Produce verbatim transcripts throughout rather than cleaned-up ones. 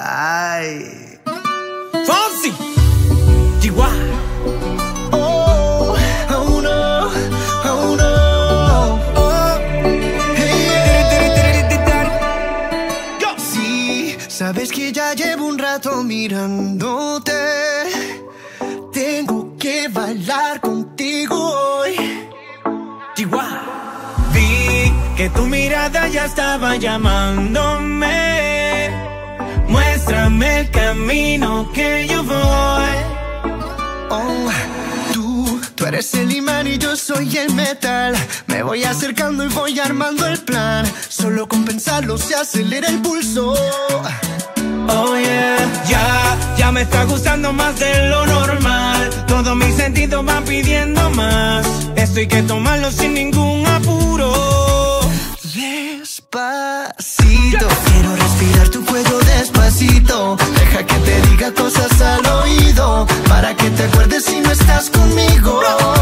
Ay. Fonsi, Chihuahua. Oh, oh no, oh no. Oh, hey. Sí, sabes que ya llevo un rato mirándote. Tengo que bailar contigo hoy. Chihuahua. Vi que tu mirada ya estaba llamándome. Muéstrame el camino que yo voy. Oh, tú, tú eres el imán y yo soy el metal. Me voy acercando y voy armando el plan. Solo con pensarlo se acelera el pulso. Oh yeah, ya, ya me está gustando más de lo normal. Todos mis sentidos van pidiendo más. Esto hay que tomarlo sin ningún apuro. Despacito, quiero respirar tu cuello despacito. Deja que te diga cosas al oído, para que te acuerdes si no estás conmigo.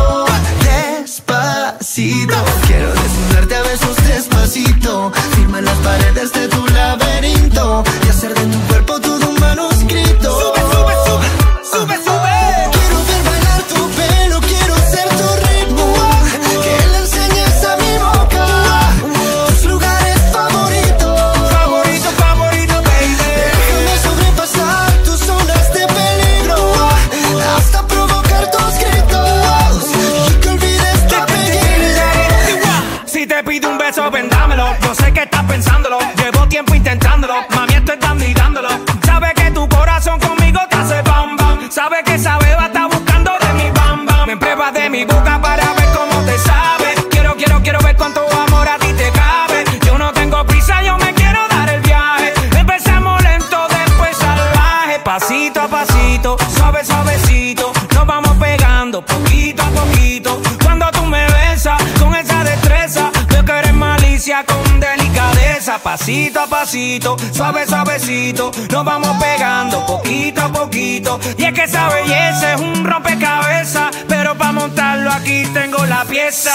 Despacito, quiero desnudarte a besos despacito. Firma las paredes de tu laberinto y hacer de tu cuerpo todo un manuscrito. Sube, sube, sube, sube, sube. Quiero ver bailar tu pelo, quiero ser tu ritmo. Que le enseñes a mi boca tus lugares favoritos. Favorito, favorito, baby. Déjame sobrepasar tus zonas de peligro, hasta provocar tus gritos y que olvides tu apellido. Si te pido un beso, ven dámelo. Yo sé que estás pensándolo, llevo tiempo intentándolo. Mami, estoy dando y dándolo. Sabe que tu corazón conmigo te hace bam bam. Sabe que esa beba está buscando de mi bam bam. Me pruebas de mi boca para ver cómo te sabe. Quiero, quiero, quiero ver cuánto amor a ti te cabe. Yo no tengo prisa, yo me quiero dar el viaje. Empezamos lento, después salvaje. Pasito a pasito, suave, suavecito. Nos vamos pegando poquito a poquito. Cuando tú me besas con esa destreza, veo que eres malicia con delicadeza. Pasito a pasito, suave, suavecito. Nos vamos pegando poquito a poquito. Y es que esa belleza es un rompecabezas, pero para montarlo aquí tengo la pieza.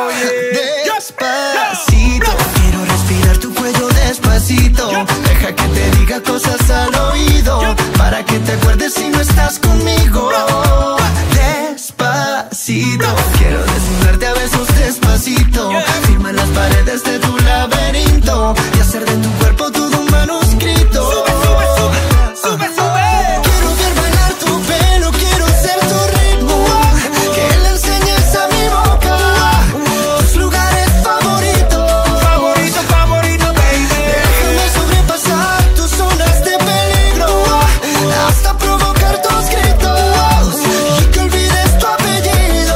Despacito, quiero respirar tu cuello despacito. Deja que te diga cosas al oído, para que te acuerdes si no estás conmigo. Despacito, quiero desnudarte a besos despacito. Firma las paredes de tu laberinto y hacer de tu cuerpo todo un manuscrito. Sube, sube, sube, sube, sube. Quiero ver bailar tu pelo, quiero ser tu ritmo. Que le enseñes a mi boca tus lugares favoritos. Favorito, favorito, baby. Déjame sobrepasar tus zonas de peligro, hasta provocar tus gritos y que olvides tu apellido.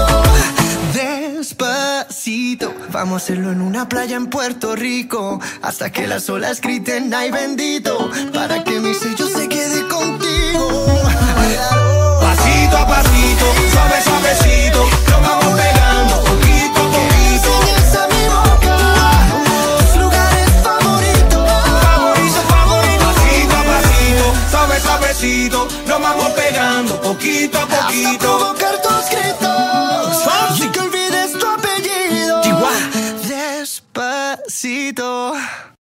Despacito, vamos a hacerlo en una playa en Puerto Rico, hasta que las olas griten ay bendito, para que mi sello se quede contigo. Pasito a pasito, suave, suavecito. Nos vamos pegando poquito a poquito. Enseñas a mi boca tus lugares favoritos. Favorito, favorito. Pasito a pasito, suave, suavecito. Nos vamos pegando poquito a Hasta poquito. provocar tus gritos Fonsi. y que olvides tu apellido. Chihuahua. Despacito.